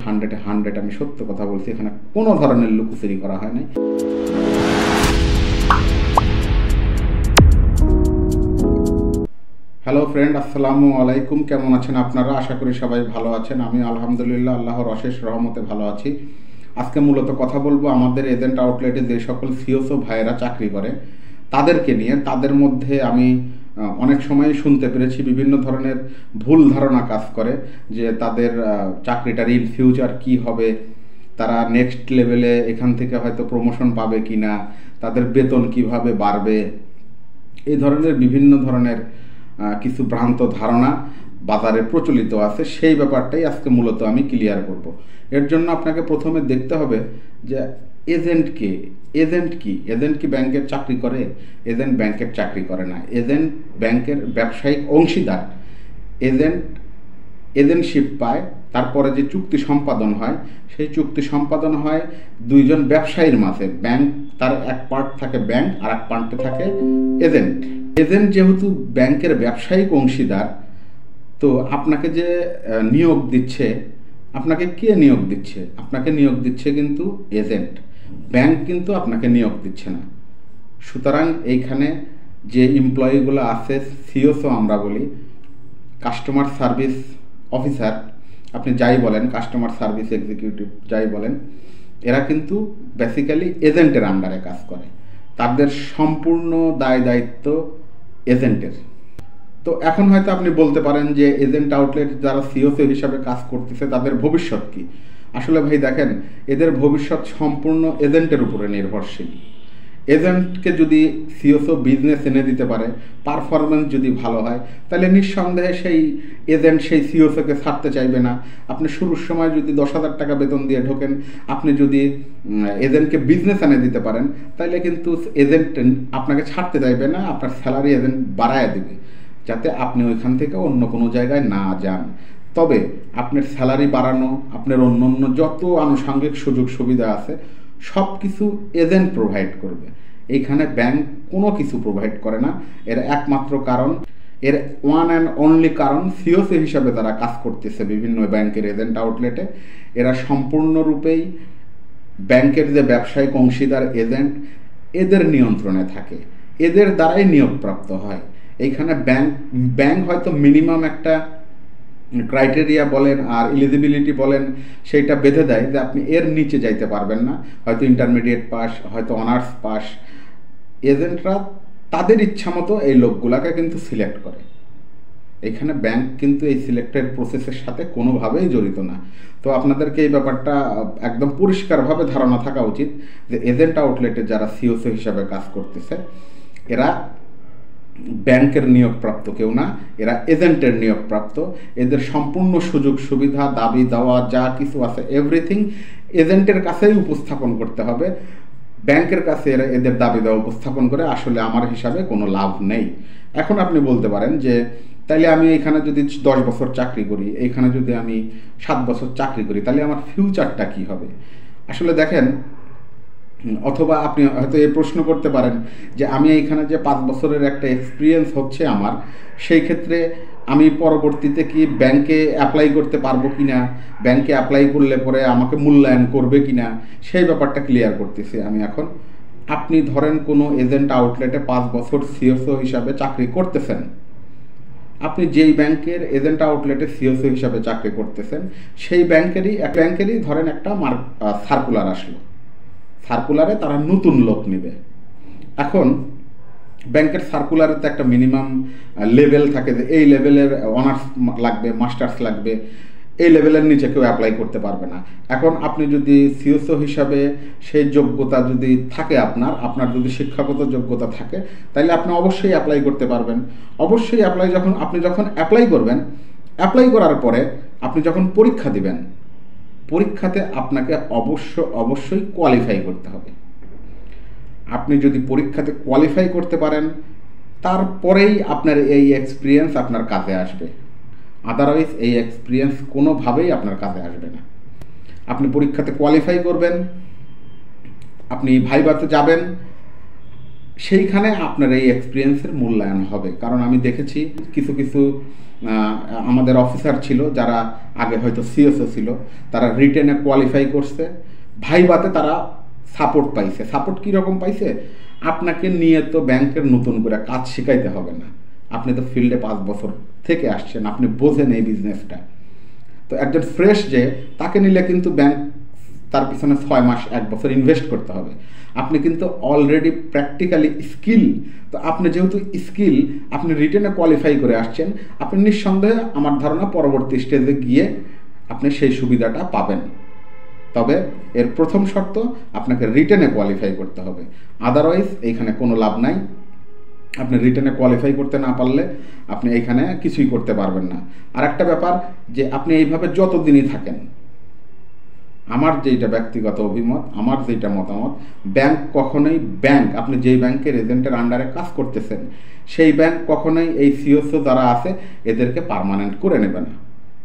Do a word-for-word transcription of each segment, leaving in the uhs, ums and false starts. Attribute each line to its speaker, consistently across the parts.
Speaker 1: হান্ড্রেডে হান্ড্রেড আমি সত্য কথা বলছি, এখানে কোনো ধরনের লুকোচুরি করা হয় নাই। হ্যালো ফ্রেন্ড, আসসালামু আলাইকুম। কেমন আছেন আপনারা? আশা করি সবাই ভালো আছেন। আমি আলহামদুলিল্লাহ আল্লাহর অশেষ রহমতে ভালো আছি। আজকে মূলত কথা বলবো আমাদের এজেন্ট আউটলেটে যে সকল সিওসো ভাইয়েরা চাকরি করে তাদেরকে নিয়ে। তাদের মধ্যে আমি অনেক সময় শুনতে পেরেছি বিভিন্ন ধরনের ভুল ধারণা কাজ করে যে তাদের চাকরিটার ইন ফিউচার কি হবে, তারা নেক্সট লেভেলে এখান থেকে হয়তো প্রমোশন পাবে কি না, তাদের বেতন কিভাবে বাড়বে, এই ধরনের বিভিন্ন ধরনের কিছু ভ্রান্ত ধারণা বাজারে প্রচলিত আছে। সেই ব্যাপারটাই আজকে মূলত আমি ক্লিয়ার করব। এর জন্য আপনাকে প্রথমে দেখতে হবে যে এজেন্ট কে, এজেন্ট কি, এজেন্ট কি ব্যাংকের চাকরি করে? এজেন্ট ব্যাংকের চাকরি করে না। এজেন্ট ব্যাংকের ব্যবসায়িক অংশীদার। এজেন্ট এজেন্টশিপ পায়, তারপরে যে চুক্তি সম্পাদন হয় সেই চুক্তি সম্পাদন হয় দুইজন ব্যবসায়ীর মাঝে। ব্যাংক তার এক পার্ট থাকে ব্যাংক, আর এক পার্টে থাকে এজেন্ট। এজেন্ট যেহেতু ব্যাংকের ব্যবসায়িক অংশীদার, তো আপনাকে যে নিয়োগ দিচ্ছে, আপনাকে কে নিয়োগ দিচ্ছে? আপনাকে নিয়োগ দিচ্ছে কিন্তু এজেন্ট, ব্যাংক কিন্তু আপনাকে নিয়োগ দিচ্ছে না। সুতরাং এইখানে যে এমপ্লয়িগুলো আছে, সিওসো আমরা বলি, কাস্টমার সার্ভিস অফিসার, আপনি যাই বলেন, কাস্টমার সার্ভিস এক্সিকিউটিভ যাই বলেন, এরা কিন্তু বেসিক্যালি এজেন্টের আন্ডারে কাজ করে। তাদের সম্পূর্ণ দায় দায়িত্ব এজেন্টের। তো এখন হয়তো আপনি বলতে পারেন যে এজেন্ট আউটলেট যারা সিওসি হিসাবে কাজ করতেছে তাদের ভবিষ্যৎ কি? আসলে ভাই দেখেন, এদের ভবিষ্যৎ সম্পূর্ণ এজেন্টের উপরে নির্ভরশীল। এজেন্টকে যদি সিওসো বিজনেস এনে দিতে পারে, পারফরমেন্স যদি ভালো হয়, তাহলে নিঃসন্দেহে সেই এজেন্ট সেই সিওসোকে ছাড়তে চাইবে না। আপনি শুরুর সময় যদি দশ হাজার টাকা বেতন দিয়ে ঢোকেন, আপনি যদি এজেন্টকে বিজনেস এনে দিতে পারেন, তাহলে কিন্তু এজেন্ট আপনাকে ছাড়তে চাইবে না, আপনার স্যালারি এজেন্ট বাড়ায় দেবে, যাতে আপনি ওইখান থেকে অন্য কোনো জায়গায় না যান। তবে আপনার স্যালারি বাড়ানো, আপনার অন্য অন্য যত আনুষঙ্গিক সুযোগ সুবিধা আছে সব কিছু এজেন্ট প্রোভাইড করবে। এইখানে ব্যাংক কোনো কিছু প্রোভাইড করে না। এর একমাত্র কারণ, এর ওয়ান অ্যান্ড অনলি কারণ, সিওসি হিসাবে তারা কাজ করতেছে বিভিন্ন ব্যাংকের এজেন্ট আউটলেটে। এরা সম্পূর্ণরূপেই ব্যাংকের যে ব্যবসায়িক অংশীদার এজেন্ট, এদের নিয়ন্ত্রণে থাকে, এদের দ্বারাই নিয়োগপ্রাপ্ত হয়। এইখানে ব্যাংক ব্যাংক হয়তো মিনিমাম একটা ক্রাইটেরিয়া বলেন আর এলিজিবিলিটি বলেন, সেইটা বেঁধে দেয় যে আপনি এর নিচে যাইতে পারবেন না, হয়তো ইন্টারমিডিয়েট পাস, হয়তো অনার্স পাস। এজেন্টরা তাদের ইচ্ছা মতো এই লোকগুলাকে কিন্তু সিলেক্ট করে। এখানে ব্যাংক কিন্তু এই সিলেক্টেড প্রসেসের সাথে কোনোভাবেই জড়িত না। তো আপনাদেরকে এই ব্যাপারটা একদম পরিষ্কারভাবে ধারণা থাকা উচিত যে এজেন্ট আউটলেটে যারা সিওসি হিসাবে কাজ করতেছে, এরা ব্যাংকের নিয়োগপ্রাপ্ত কেউ না, এরা এজেন্টের নিয়োগপ্রাপ্ত। এদের সম্পূর্ণ সুযোগ সুবিধা, দাবি দেওয়া যা কিছু আছে, এভরিথিং এজেন্টের কাছেই উপস্থাপন করতে হবে। ব্যাংকের কাছে এরা এদের দাবি দেওয়া উপস্থাপন করে আসলে আমার হিসাবে কোনো লাভ নেই। এখন আপনি বলতে পারেন যে তাইলে আমি এখানে যদি দশ বছর চাকরি করি, এইখানে যদি আমি সাত বছর চাকরি করি, তাহলে আমার ফিউচারটা কি হবে? আসলে দেখেন, অথবা আপনি হয়তো এই প্রশ্ন করতে পারেন যে আমি এইখানে যে পাঁচ বছরের একটা এক্সপিরিয়েন্স হচ্ছে আমার, সেই ক্ষেত্রে আমি পরবর্তীতে কি ব্যাংকে অ্যাপ্লাই করতে পারবো কি না, ব্যাংকে অ্যাপ্লাই করলে পরে আমাকে মূল্যায়ন করবে কি না, সেই ব্যাপারটা ক্লিয়ার করতেছি আমি এখন। আপনি ধরেন কোনো এজেন্ট আউটলেটে পাঁচ বছর সিওসো হিসাবে চাকরি করতেছেন। আপনি যেই ব্যাংকের এজেন্ট আউটলেটে সিওসো হিসাবে চাকরি করতেছেন, সেই ব্যাংকেরই এক ব্যাংকেরই ধরেন একটা মার্ক সার্কুলার আসলো। সার্কুলারে তারা নতুন লোক নেবে। এখন ব্যাংকের সার্কুলারে তো একটা মিনিমাম লেভেল থাকে যে এই লেভেলের অনার্স লাগবে, মাস্টার্স লাগবে, এই লেভেলের নিচে কেউ অ্যাপ্লাই করতে পারবে না। এখন আপনি যদি সিওসো হিসাবে সেই যোগ্যতা যদি থাকে, আপনার আপনার যদি শিক্ষাগত যোগ্যতা থাকে, তাহলে আপনি অবশ্যই অ্যাপ্লাই করতে পারবেন। অবশ্যই অ্যাপ্লাই যখন আপনি যখন অ্যাপ্লাই করবেন, অ্যাপ্লাই করার পরে আপনি যখন পরীক্ষা দিবেন, পরীক্ষাতে আপনাকে অবশ্য অবশ্যই কোয়ালিফাই করতে হবে। আপনি যদি পরীক্ষাতে কোয়ালিফাই করতে পারেন, তারপরেই আপনার এই এক্সপিরিয়েন্স আপনার কাজে আসবে। আদারওয়াইজ এই এক্সপিরিয়েন্স কোনোভাবেই আপনার কাজে আসবে না। আপনি পরীক্ষাতে কোয়ালিফাই করবেন, আপনি ভাইভাতে যাবেন, সেইখানে আপনার এই এক্সপিরিয়েন্সের মূল্যায়ন হবে। কারণ আমি দেখেছি কিছু কিছু আমাদের অফিসার ছিল যারা আগে হয়তো সিএসও ছিল, তারা রিটেনে কোয়ালিফাই করছে, ভাইভাতে তারা সাপোর্ট পাইছে। সাপোর্ট কীরকম পাইছে? আপনাকে নিয়ে তো ব্যাংকের নতুন করে কাজ শেখাইতে হবে না, আপনি তো ফিল্ডে পাঁচ বছর থেকে আসছেন, আপনি বোঝেন এই বিজনেসটা। তো একজন ফ্রেশ যে তাকে নিলে কিন্তু ব্যাংক তার পিছনে ছয় মাস এক বছর ইনভেস্ট করতে হবে। আপনি কিন্তু অলরেডি প্র্যাকটিক্যালি স্কিল, তো আপনি যেহেতু স্কিল, আপনি রিটেনে কোয়ালিফাই করে আসছেন, আপনি নিঃসন্দেহে আমার ধারণা পরবর্তী স্টেজে গিয়ে আপনি সেই সুবিধাটা পাবেন। তবে এর প্রথম শর্ত আপনাকে রিটেনে কোয়ালিফাই করতে হবে, আদারওয়াইজ এইখানে কোনো লাভ নাই। আপনি রিটেনে কোয়ালিফাই করতে না পারলে আপনি এইখানে কিছুই করতে পারবেন না। আর একটা ব্যাপার যে আপনি এইভাবে যতদিনই থাকেন, আমার যেটা ব্যক্তিগত অভিমত, আমার যেটা মতামত, ব্যাংক কখনোই, ব্যাংক আপনি যেই ব্যাংকের এজেন্টের আন্ডারে কাজ করতেছেন সেই ব্যাংক কখনোই এই সিওসও যারা আছে এদেরকে পার্মানেন্ট করে নেবে না।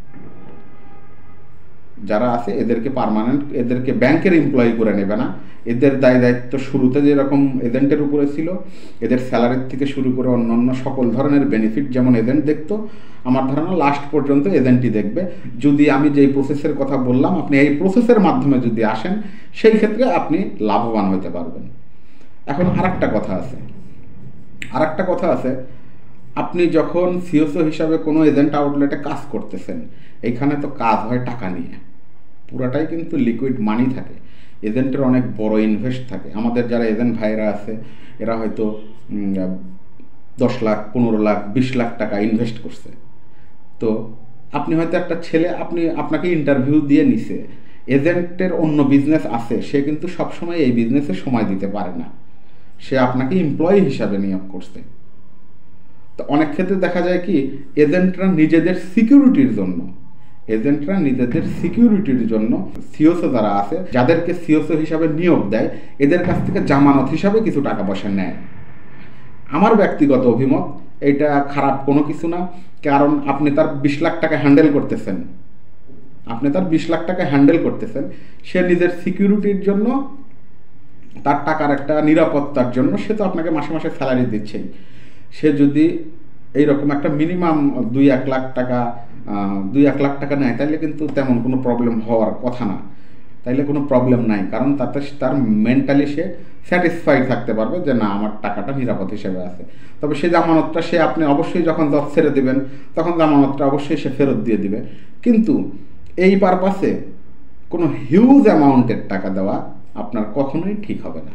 Speaker 1: যারা আছে এদেরকে পার্মানেন্ট, এদেরকে ব্যাংকের এমপ্লয়ি করে নেবে না। এদের দায় দায়িত্ব শুরুতে যেরকম এজেন্টের উপরে ছিল, এদের স্যালারির থেকে শুরু করে অন্যান্য সকল ধরনের বেনিফিট যেমন এজেন্ট দেখতো, আমার ধারণা লাস্ট পর্যন্ত এজেন্টই দেখবে। যদি আমি যেই প্রসেসের কথা বললাম, আপনি এই প্রসেসের মাধ্যমে যদি আসেন, সেই ক্ষেত্রে আপনি লাভবান হতে পারবেন। এখন আর একটা কথা আছে, আর একটা কথা আছে আপনি যখন সিওসও হিসাবে কোনো এজেন্ট আউটলেটে কাজ করতেছেন, এইখানে তো কাজ হয় টাকা নিয়ে, পুরাটাই কিন্তু লিকুইড মানি থাকে, এজেন্টের অনেক বড় ইনভেস্ট থাকে। আমাদের যারা এজেন্ট ভাইরা আছে এরা হয়তো দশ লাখ পনেরো লাখ বিশ লাখ টাকা ইনভেস্ট করছে। তো আপনি হয়তো একটা ছেলে, আপনি আপনাকে ইন্টারভিউ দিয়ে নিছে, এজেন্টের অন্য বিজনেস আছে, সে কিন্তু সবসময় এই বিজনেসে সময় দিতে পারে না, সে আপনাকে এমপ্লয়ি হিসাবে নিয়োগ করছে। তো অনেক ক্ষেত্রে দেখা যায় কি, এজেন্টরা নিজেদের সিকিউরিটির জন্য এজেন্টরা নিজেদের সিকিউরিটির জন্য সিওসও যারা আছে, যাদেরকে সিওসও হিসাবে নিয়োগ দেয়, এদের কাছ থেকে জামানত হিসাবে কিছু টাকা পয়সা নেয়। আমার ব্যক্তিগত অভিমত, এটা খারাপ কোনো কিছু না। কারণ আপনি তার বিশ লাখ টাকা হ্যান্ডেল করতেছেন, আপনি তার বিশ লাখ টাকা হ্যান্ডেল করতেছেন, সে নিজের সিকিউরিটির জন্য, তার টাকার একটা নিরাপত্তার জন্য সে তো আপনাকে মাসে মাসে স্যালারি দিচ্ছেই। সে যদি এইরকম একটা মিনিমাম দুই এক লাখ টাকা দুই এক লাখ টাকা নেয়, তাইলে কিন্তু তেমন কোনো প্রবলেম হওয়ার কথা না, তাইলে কোনো প্রবলেম নাই। কারণ তাতে তার মেন্টালি সে স্যাটিসফাইড থাকতে পারবে যে না, আমার টাকাটা নিরাপদ হিসেবে আছে। তবে সে জামানতটা সে আপনি অবশ্যই যখন জব ছেড়ে দেবেন তখন জামানতটা অবশ্যই সে ফেরত দিয়ে দিবে। কিন্তু এই পারপাসে কোনো হিউজ অ্যামাউন্টের টাকা দেওয়া আপনার কখনোই ঠিক হবে না।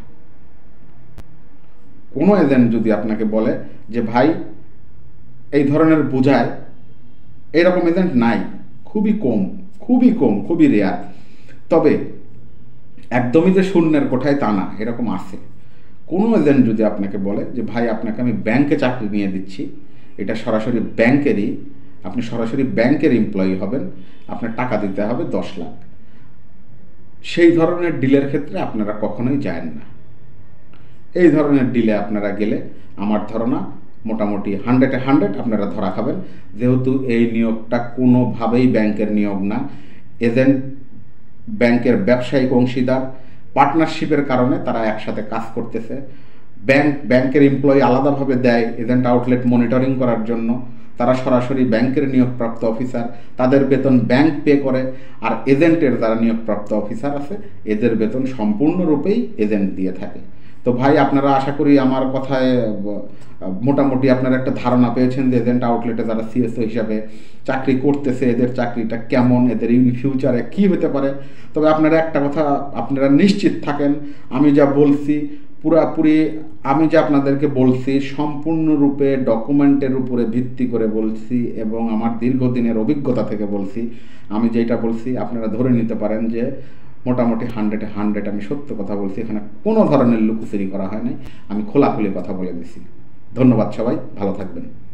Speaker 1: কোনো এজেন্ট যদি আপনাকে বলে যে ভাই এই ধরনের বোঝায়, এইরকম এজেন্ট নাই, খুবই কম, খুবই কম, খুবই রেয়ার। তবে একদমই যে শূন্যের কোঠায় তা না, এরকম আছে। কোনো এজেন্ট যদি আপনাকে বলে যে ভাই আপনাকে আমি ব্যাংকে চাকরি নিয়ে দিচ্ছি, এটা সরাসরি ব্যাংকেরই, আপনি সরাসরি ব্যাংকের এমপ্লয়ি হবেন, আপনার টাকা দিতে হবে দশ লাখ, সেই ধরনের ডিলের ক্ষেত্রে আপনারা কখনোই যায়েন না। এই ধরনের ডিলে আপনারা গেলে আমার ধারণা মোটামুটি হান্ড্রেডে হান্ড্রেড আপনারা ধরা খাবেন। যেহেতু এই নিয়োগটা কোনোভাবেই ব্যাংকের নিয়োগ না, এজেন্ট ব্যাংকের ব্যবসায়িক অংশীদার, পার্টনারশিপের কারণে তারা একসাথে কাজ করতেছে। ব্যাংক ব্যাংকের এমপ্লয়ি আলাদাভাবে দেয় এজেন্ট আউটলেট মনিটরিং করার জন্য, তারা সরাসরি ব্যাংকের নিয়োগপ্রাপ্ত অফিসার, তাদের বেতন ব্যাংক পে করে। আর এজেন্টের যারা নিয়োগপ্রাপ্ত অফিসার আছে এদের বেতন সম্পূর্ণরূপেই এজেন্ট দিয়ে থাকে। তো ভাই আপনারা আশা করি আমার কথায় মোটামুটি আপনারা একটা ধারণা পেয়েছেন যে এজেন্ট আউটলেটে যারা সিএসও হিসাবে চাকরি করতেছে এদের চাকরিটা কেমন, এদের ইন ফিউচারে কী হতে পারে। তবে আপনারা একটা কথা আপনারা নিশ্চিত থাকেন, আমি যা বলছি পুরাপুরি, আমি যে আপনাদেরকে বলছি সম্পূর্ণরূপে ডকুমেন্টের উপরে ভিত্তি করে বলছি এবং আমার দীর্ঘদিনের অভিজ্ঞতা থেকে বলছি। আমি যেটা বলছি আপনারা ধরে নিতে পারেন যে মোটামুটি হান্ড্রেডে হান্ড্রেড আমি সত্য কথা বলছি, এখানে কোনো ধরনের লুকোচুরি করা হয় নাই, আমি খোলাখুলি কথা বলে দিছি। ধন্যবাদ, সবাই ভালো থাকবেন।